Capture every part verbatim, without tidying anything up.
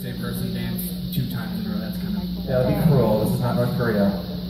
same person dance two times in a row. That's kind of... That would be cruel. This is not North Korea.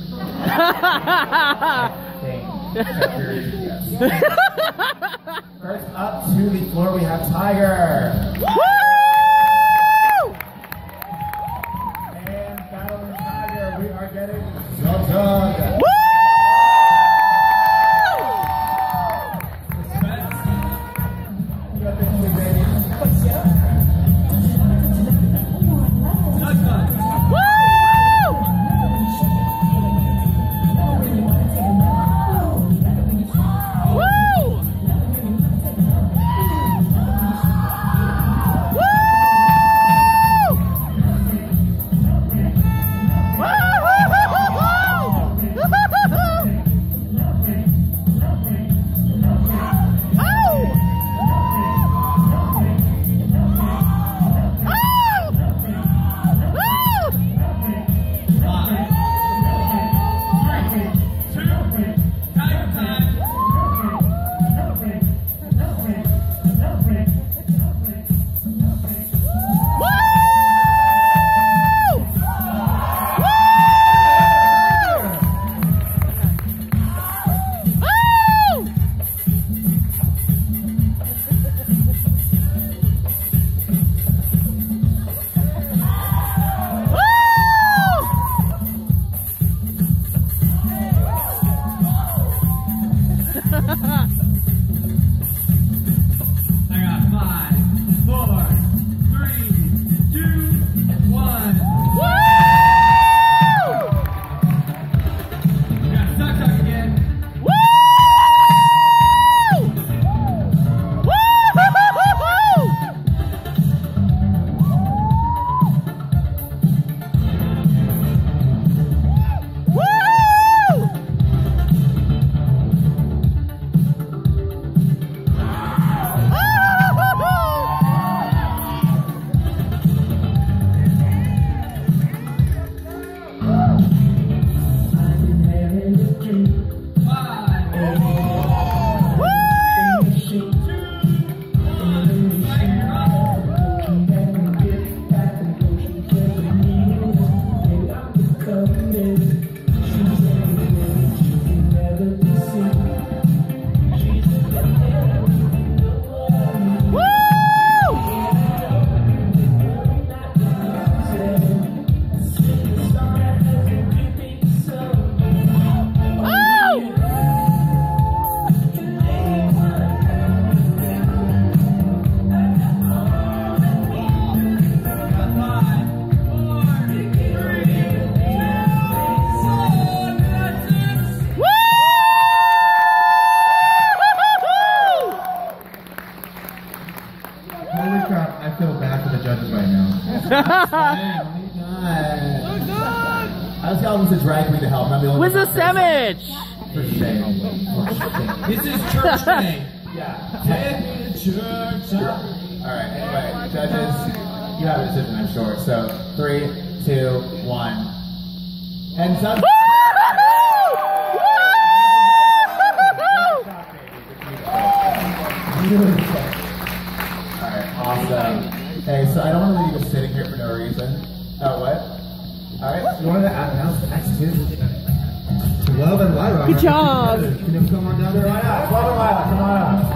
Yes. First up to the floor, we have Tiger. Woo! And battling Tiger, we are getting Zog. Woo! I was telling them to drag me to help. I'm the only Where's the sandwich? For shame. For shame. This is church day. Yeah. Take me to church. Alright, anyway, judges, you have a decision, I'm sure. So, three, two, one. And some. Alright, awesome. Okay, so I don't want to leave you just sitting here for no reason. Oh, what? Alright, you wanted to announce the next two? Love and Lyra. Good job. Can you come on down there? Why not? Love and Lyra, come on up.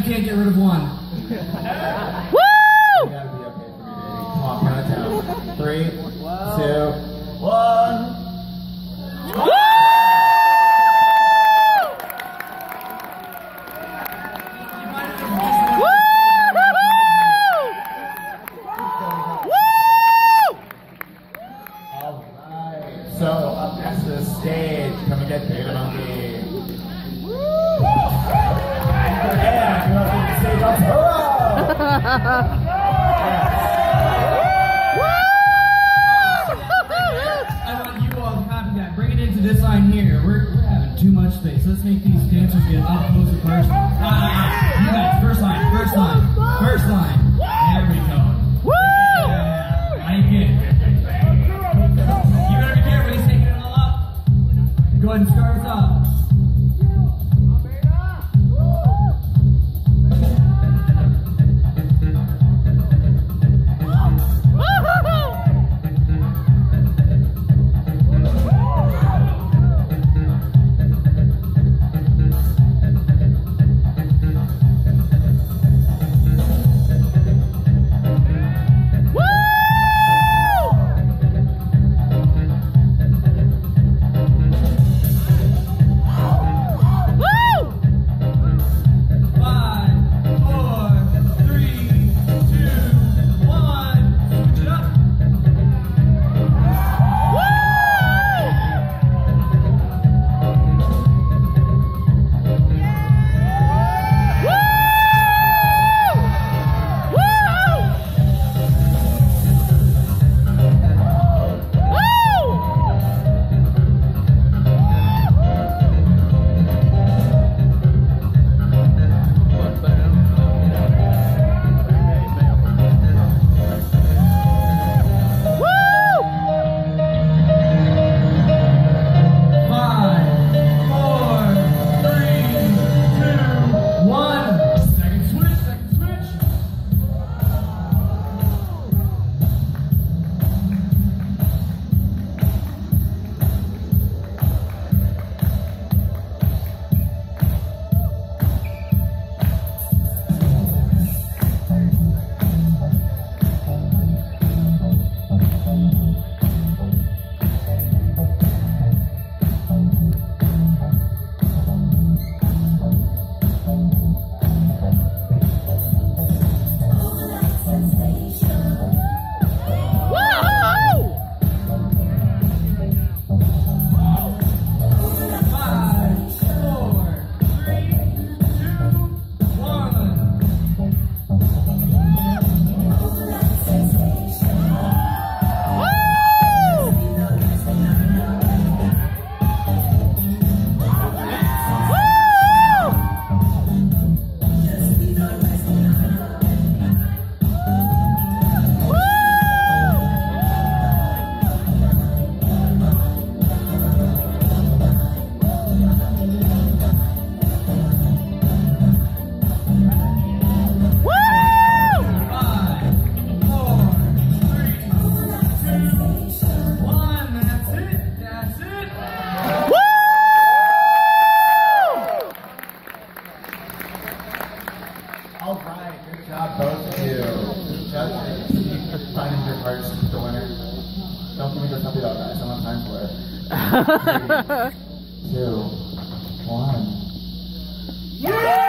can't get rid of one. You gotta be okay for me, baby. Come on, count it down. Three, two, one. Woo! So, up next to the stage, come and get Beta Monkey. Yeah, come up to the stage, Arturo! I want you all to copy that. Bring it into this line here. We're, we're having too much space. Let's make these dancers get up close and personal. Ah, ah, ah. You guys, first line, first line, first line. There we go. Yeah, like it. Go ahead and start us up. Three, two, one. Yeah!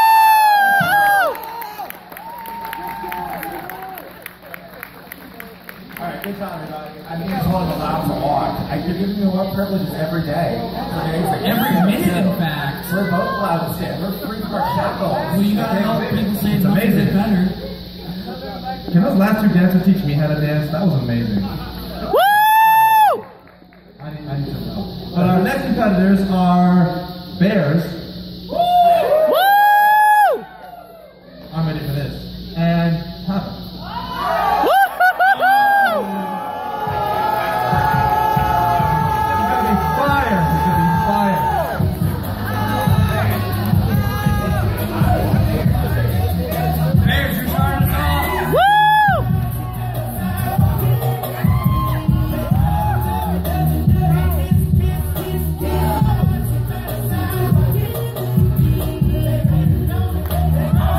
Alright, good job, everybody. I think it's one allowed to walk. I, you're giving me more privileges every day. Amazing. Every minute, in fact. We're both allowed to stand. We're free from our shackles. Well, you gotta help people say It's amazing. better. Can those last two dancers teach me how to dance? That was amazing. Woo! I need, I need to know. But our next competitors are Bears. Woo! I'm ready for this. And Papa. Woo!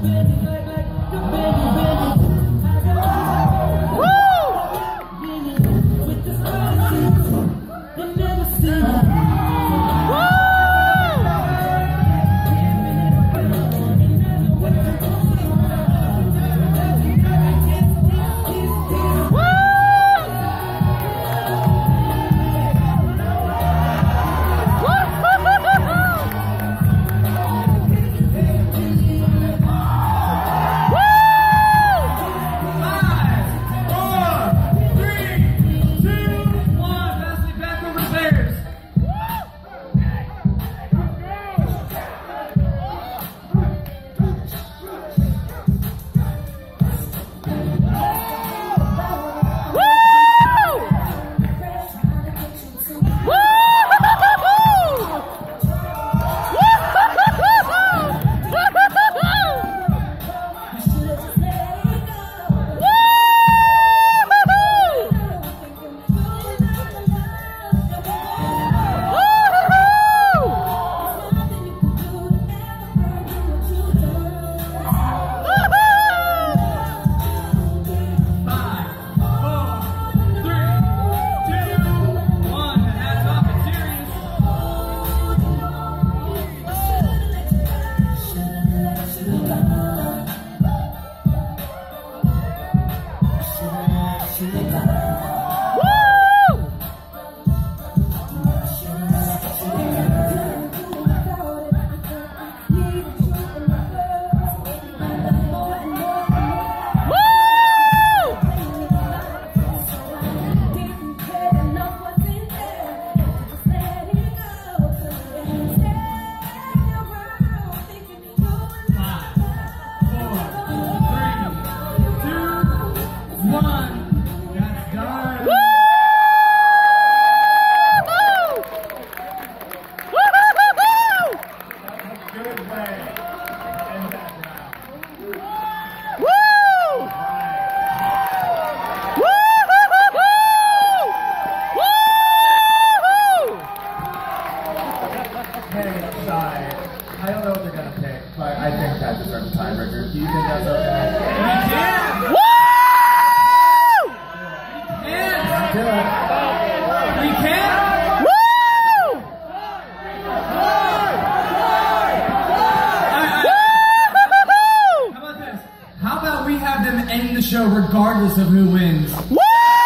Regardless of who wins. Woo!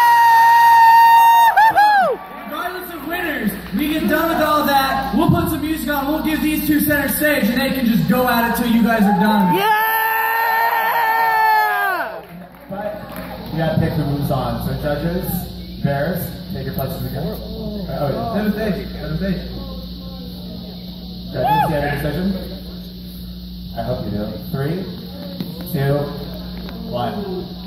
Regardless of winners, we get done with all that. We'll put some music on. We'll give these two center stage, and they can just go at it till you guys are done. Yeah! But you gotta pick who moves on. So judges, bears, take your places again. Oh yeah. Center stage. Center stage. Judges, you have a decision? I hope you do. Three, two, one.